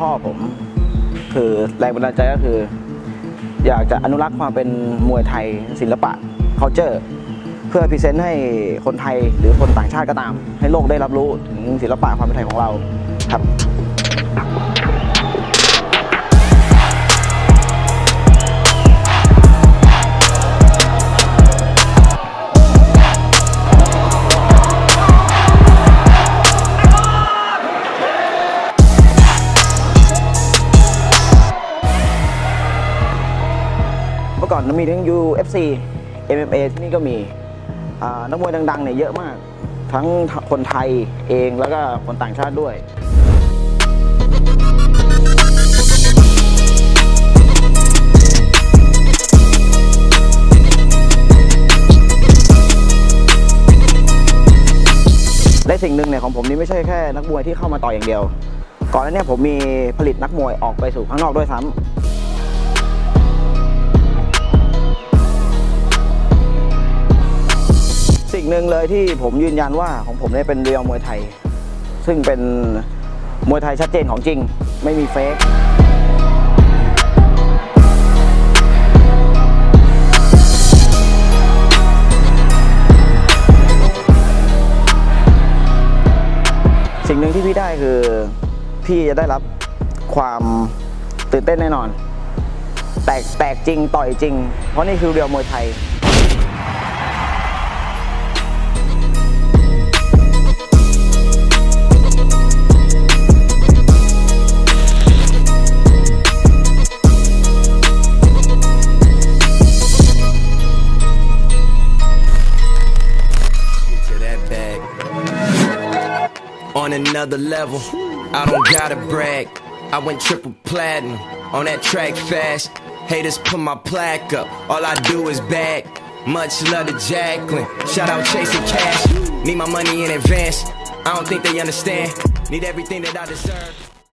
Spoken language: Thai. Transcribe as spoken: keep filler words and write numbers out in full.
พ่อผมคือแรงบันดาลใจก็คืออยากจะอนุรักษ์ความเป็นมวยไทยศิลปะ culture เพื่อพรีเซนต์ให้คนไทยหรือคนต่างชาติก็ตามให้โลกได้รับรู้ถึงศิลปะความเป็นไทยของเราครับเมื่อก่อนมีทั้ง ยู เอฟ ซี เอ็ม เอ็ม เอ ที่นี่ก็มีนักมวยดังๆเนี่ยเยอะมากทั้งคนไทยเองแล้วก็คนต่างชาติด้วยและสิ่งหนึ่งเนี่ยของผมนี่ไม่ใช่แค่นักมวยที่เข้ามาต่อยอย่างเดียวก่อนหน้านี้ผมมีผลิตนักมวยออกไปสู่ข้างนอกด้วยซ้ำสิ่งหนึ่งเลยที่ผมยืนยันว่าของผมเนี่ยเป็นเรียลมวยไทยซึ่งเป็นมวยไทยชัดเจนของจริงไม่มีเฟกสิ่งหนึ่งที่พี่ได้คือพี่จะได้รับความตื่นเต้นแน่นอนแตกแตกจริงต่อยจริงเพราะนี่คือเรียลมวยไทย On another level, I don't gotta brag. I went triple platinum on that track fast. Haters put my plaque up, all I do is bag. Much love to Jacqueline, shout out chasing cash. Need my money in advance, I don't think they understand. Need everything that I deserve.